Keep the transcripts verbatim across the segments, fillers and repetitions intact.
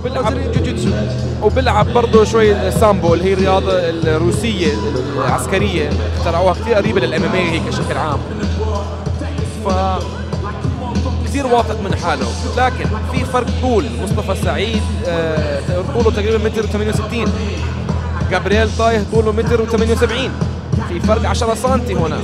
وبيلعب جوجيتسو وبيلعب برضه شوي سامبو اللي هي الرياضه الروسيه العسكريه، اخترعوها كثير قريبه للام ام اي هيك بشكل عام. ف كثير واثق من حاله، لكن في فرق طول. مصطفى سعيد آه طوله تقريبا متر وثمانية وستين، جابرييل طايه طوله متر وثمانية وسبعين، في فرق عشرة سنتي هنا.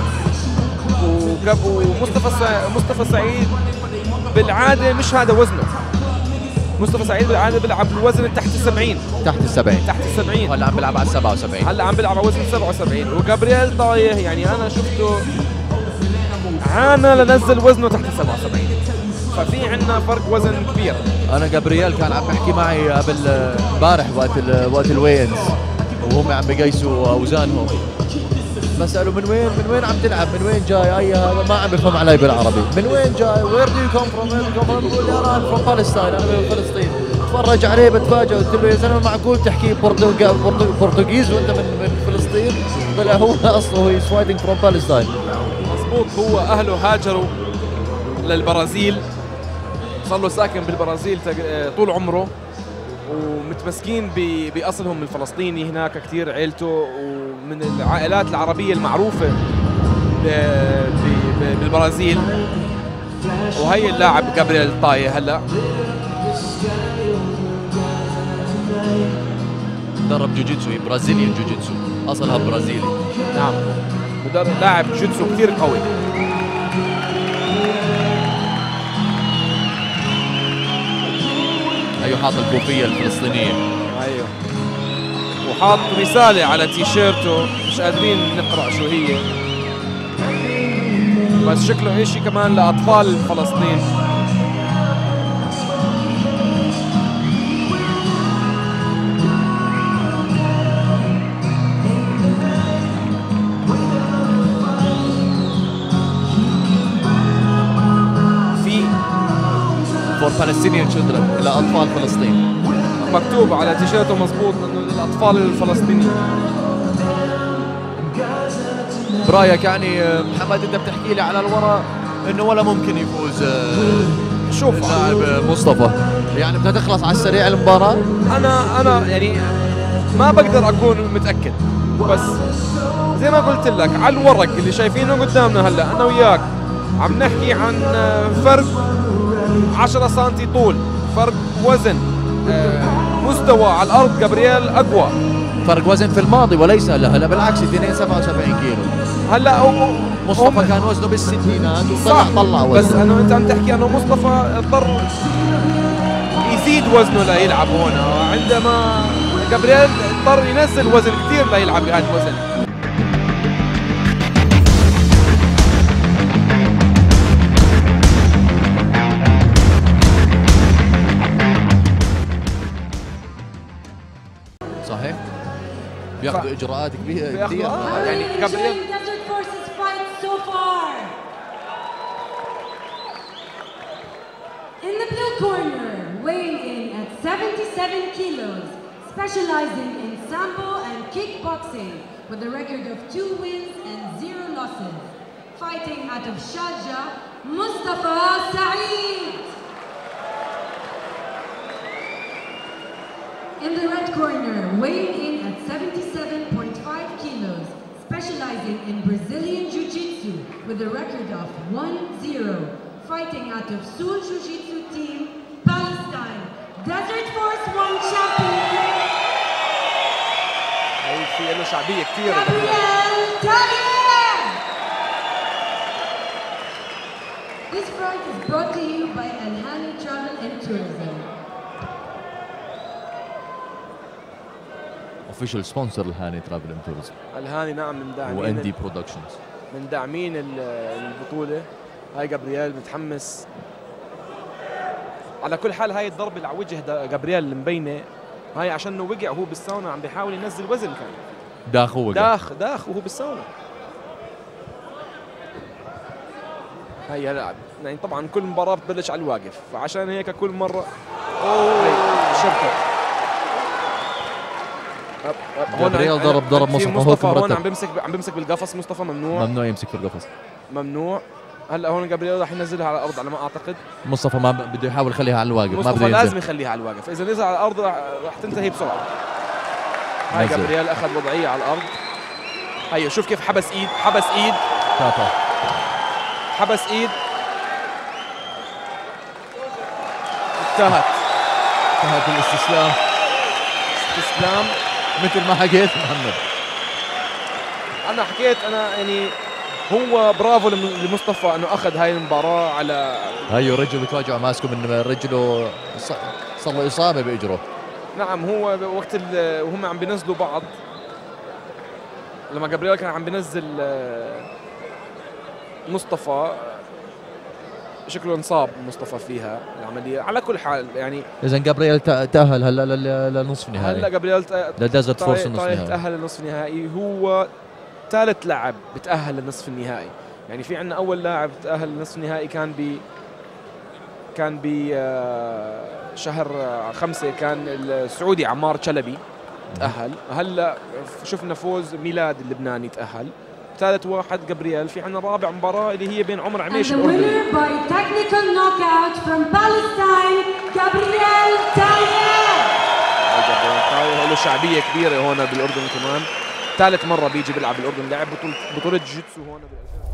ومصطفى مصطفى سعيد بالعاده مش هذا وزنه. مصطفى سعيد بالعاده بيلعب بالوزن تحت السبعين تحت السبعين تحت السبعين هلا عم بيلعب على السبعة وسبعين هلا عم بيلعب على وزن سبعة وسبعين. وجابرييل طايه يعني انا شفته عانى لنزل وزنه تحت سبعة وسبعين، ففي عندنا فرق وزن كبير. انا جابرييل كان عم بحكي معي قبل امبارح وقت ال وقت الوينز وهم عم بيقيسوا اوزانهم، بسأله من وين من وين عم تلعب، من وين جاي، اي هذا ما عم بفهم علي بالعربي، من وين جاي، وير دو يو كم فروم، وير دو يو كم فروم، بقول لي انا فروم بالستاين، انا من فلسطين. اتفرج عليه بتفاجئ، قلت له يا زلمه معقول تحكي برتغيز وانت من من فلسطين؟ طلع هو اصله هو فايتنج فروم بالستاين. مضبوط، هو اهله هاجروا للبرازيل، صار له ساكن بالبرازيل طول عمره، ومتمسكين باصلهم الفلسطيني هناك كثير، عيلته ومن العائلات العربيه المعروفه بالبرازيل. وهي اللاعب جابرييل طايه هلا درب جوجيتسو، برازيليان جوجيتسو، اصلها برازيلي. نعم، مدرب لاعب جوجيتسو كثير قوي. ايوه حاط الكوفيه الفلسطينيه، ايوه، وحاط رساله على تيشيرته مش قادرين نقرا شو هي، بس شكله شيء كمان لاطفال فلسطين. for Palestinian children، لأطفال فلسطين، مكتوب على تيشيرته مضبوط انه للاطفال الفلسطينيين. برايك يعني محمد انت بتحكي لي على الورق انه ولا ممكن يفوز شوف اللاعب مصطفى، يعني بدها تخلص على السريع المباراة؟ انا انا يعني ما بقدر اكون متاكد، بس زي ما قلت لك على الورق اللي شايفينه قدامنا هلا انا وياك عم نحكي عن فرق عشرة سنتي طول، فرق وزن، مستوى على الارض جابرييل اقوى، فرق وزن في الماضي وليس هلا، هلا بالعكس اثنين سبعة وسبعين كيلو. هلا مصطفى كان وزنه بالستينات وطلع طلع وزنه، بس انه انت عم تحكي انه مصطفى اضطر يزيد وزنه ليلعب هنا، عندما جابرييل اضطر ينزل وزن كثير ليلعب بهذا الوزن. صحيح؟ بياخذوا اجراءات كبيره كثير يعني جابرييل. In the blue corner, weighing in at seventy-seven kilos, specializing in sambo and kickboxing with a record of two wins and zero losses, fighting out of Sharjah, Mostafa Saeed. In the red corner, weighing in at seventy-seven point five kilos, specializing in Brazilian Jiu-Jitsu with a record of one zero, fighting out of Seoul Jiu-Jitsu Team, Palestine, Desert Force One champion. هي في له شعبية كثير. Gabriel Tayeh. This fight is brought to you by Al-Hani Travel and Tourism. official sponsor الهاني ترافل اند توريزم. الهاني نعم من داعمين وان دي برودكشنز، من داعمين البطولة. هاي جابرييل متحمس. على كل حال هاي الضربة اللي على وجه جابرييل مبينة، هاي عشانه وقع وهو بالساونا عم بيحاول ينزل وزن، كان داخ وقع داخ داخ وهو بالساونا. هاي هلا يعني طبعا كل مباراة بتبلش على الواقف، فعشان هيك كل مرة اوه شبكة. جابرييل ضرب ضرب مصطفى. مصطفى هون عم بيمسك عم بيمسك بالقفص. مصطفى ممنوع ممنوع يمسك في القفص، ممنوع. هلا هون جابرييل راح ينزلها على الارض على ما اعتقد. مصطفى ما بده يحاول يخليها على الواقف، ما مصطفى بده لازم ينزل. يخليها على الواقف، اذا نزل على الارض راح راح تنتهي بسرعه. هاي نزل. جابرييل اخذ وضعيه على الارض. هيا شوف كيف حبس ايد، حبس ايد كافة. حبس ايد انتهت انتهت الاستسلام. استسلام مثل ما حكيت محمد. انا حكيت انا يعني هو برافو لمصطفى انه اخذ هاي المباراه على هيو رجله بتواجعه ماسكه من رجله، صار له اصابه باجره. نعم هو وقت وهم عم بينزلوا بعض، لما جابرييل كان عم بينزل مصطفى شكله انصاب مصطفى فيها العمليه. على كل حال يعني اذا جابرييل تاهل هلا للنصف النهائي. هلا جابرييل لديزرت فورس النصف النهائي النهائي تاهل للنصف النهائي. هو ثالث لاعب بتاهل للنصف النهائي. يعني في عندنا اول لاعب تاهل للنصف النهائي كان ب كان ب شهر خمسة كان السعودي عمار تشلبي تاهل. هلا شفنا فوز ميلاد اللبناني تاهل. ثالث واحد جابرييل. في عندنا رابع مباراه اللي هي بين عمر عميش الاردني. And the winner by technical knockout from Palestine, Gabriel Tayeh. جابريل تايه له شعبيه كبيره هون بالاردن كمان. ثالث مره بيجي بيلعب بالاردن، لعب بطوله بطوله جيتسو هون بال